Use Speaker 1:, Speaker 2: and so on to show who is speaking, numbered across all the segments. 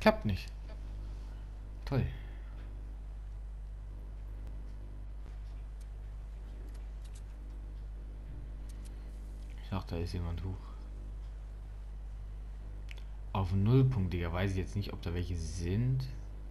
Speaker 1: Klappt nicht. Toll. Ich dachte, da ist jemand hoch. Auf Nullpunkt, Digga. Weiß ich jetzt nicht, ob da welche sind.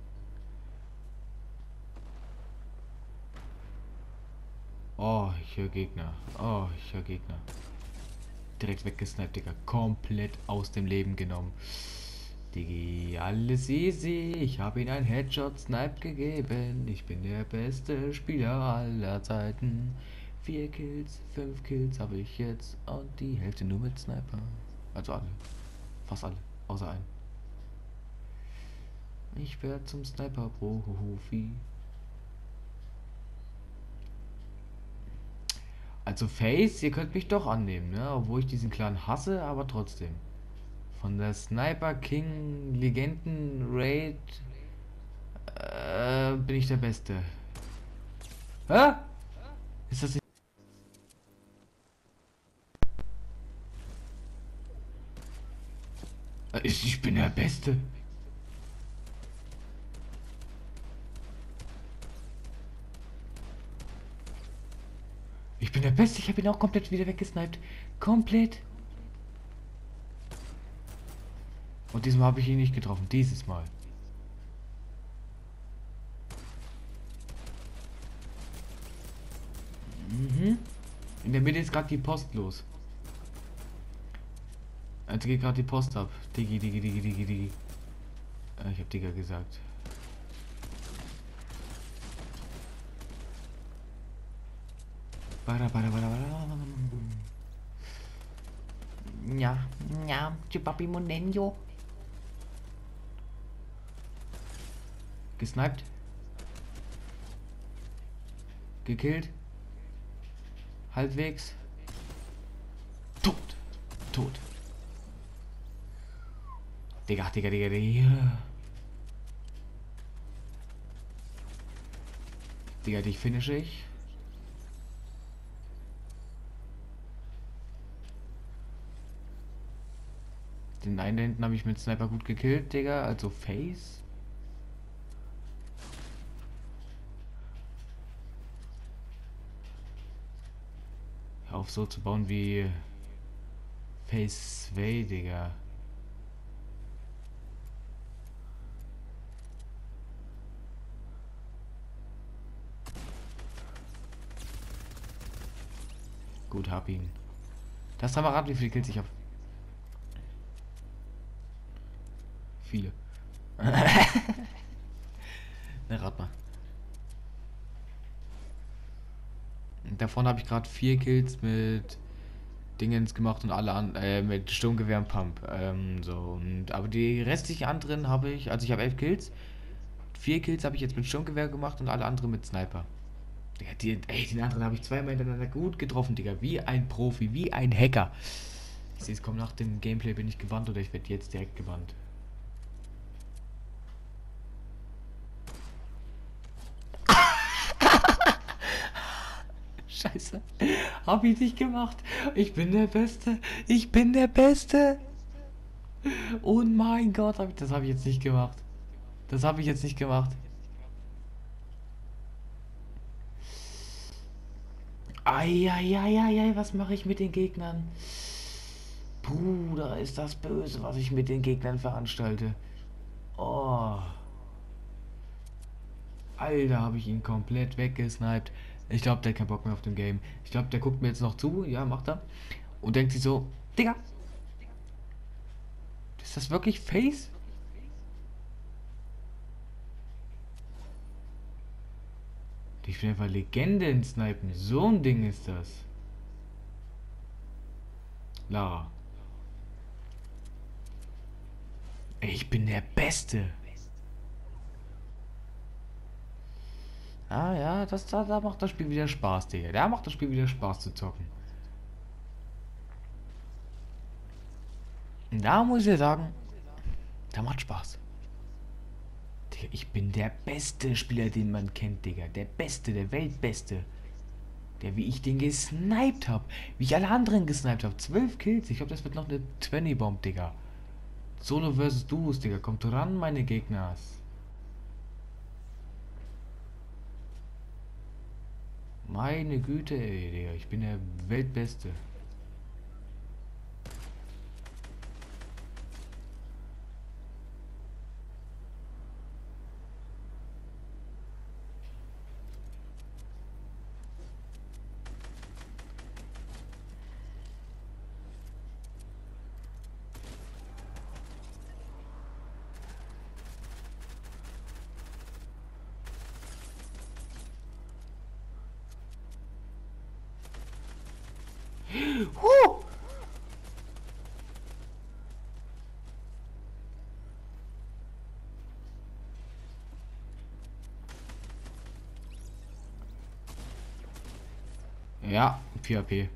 Speaker 1: Oh, ich höre Gegner. Oh, ich höre Gegner. Direkt weggesniped, Digga. Komplett aus dem Leben genommen. Digi, alles easy. Ich habe ihm einen Headshot-Snipe gegeben. Ich bin der beste Spieler aller Zeiten. 4 Kills, 5 Kills habe ich jetzt. Und die Hälfte nur mit Sniper. Also alle. Fast alle. Außer einen. Ich werde zum Sniper-Profi. Also Face, ihr könnt mich doch annehmen, ne? Obwohl ich diesen Clan hasse, aber trotzdem. Von der Sniper King Legenden Raid bin ich der Beste. Hä? Ist das nicht? Ich bin der Beste. Ich bin der Beste. Ich habe ihn auch komplett wieder weggesniped. Komplett. Und diesmal habe ich ihn nicht getroffen. Dieses Mal. Mhm. In der Mitte ist gerade die Post los. Also geht gerade die Post ab. Digi, digi, digi, digi, digi. Ich habe Digga gesagt. Bara, bara, bara, bara. Ja, ja, Chipapi Monenjo. Gesniped. Gekillt. Halbwegs. Tot. Tot. Digga, Digga, Digga, Digga. Digga, dich finish ich. Den einen da hinten habe ich mit Sniper gut gekillt, Digga. Also Face. Hör auf so zu bauen wie Face Way, Digga. Gut, hab ihn. Das haben wir raten, wie viele Kills ich habe. Viele. Ne, rat mal. Davon habe ich gerade 4 Kills mit Dingens gemacht und alle mit Sturmgewehr und Pump. Aber die restlichen anderen habe ich, also ich habe 11 Kills. 4 Kills habe ich jetzt mit Sturmgewehr gemacht und alle anderen mit Sniper. Den anderen habe ich zweimal hintereinander gut getroffen, Digga. Wie ein Profi, wie ein Hacker. Ich sehe, es kommt nach dem Gameplay, bin ich gebannt oder ich werde jetzt direkt gebannt. Scheiße. Hab ich nicht gemacht. Ich bin der Beste. Ich bin der Beste. Oh mein Gott, das habe ich jetzt nicht gemacht. Das habe ich jetzt nicht gemacht. Eieieiei, was mache ich mit den Gegnern? Bruder, ist das böse, was ich mit den Gegnern veranstalte. Oh. Alter, habe ich ihn komplett weggesniped. Ich glaube, der hat keinen Bock mehr auf dem Game. Ich glaube, der guckt mir jetzt noch zu. Ja, macht er. Und denkt sich so, Digga. Ist das wirklich Face? Ich bin einfach Legende in Snipen. So ein Ding ist das. Lara. Ich bin der Beste. Ah ja, da macht das Spiel wieder Spaß, Digga. Da macht das Spiel wieder Spaß zu zocken. Und da muss ich sagen, da macht Spaß. Digga, ich bin der beste Spieler, den man kennt, Digga. Der Beste, der Weltbeste. Der, wie ich den gesniped habe. Wie ich alle anderen gesniped habe. 12 Kills. Ich glaube, das wird noch eine 20-Bomb, Digga. Solo versus Duos, Digga. Kommt ran, meine Gegners. Meine Güte, ey, Digga. Ich bin der Weltbeste. Huh! Ja, 4 AP.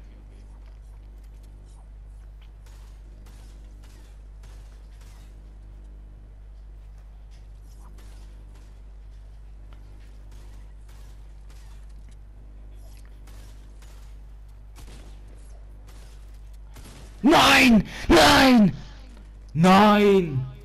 Speaker 1: Nein! Nein! Nein!